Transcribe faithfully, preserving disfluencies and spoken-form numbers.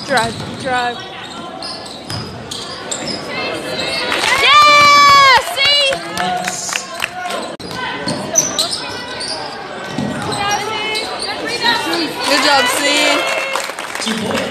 Drive, drive. Yeah! See? Good job, C. Two points.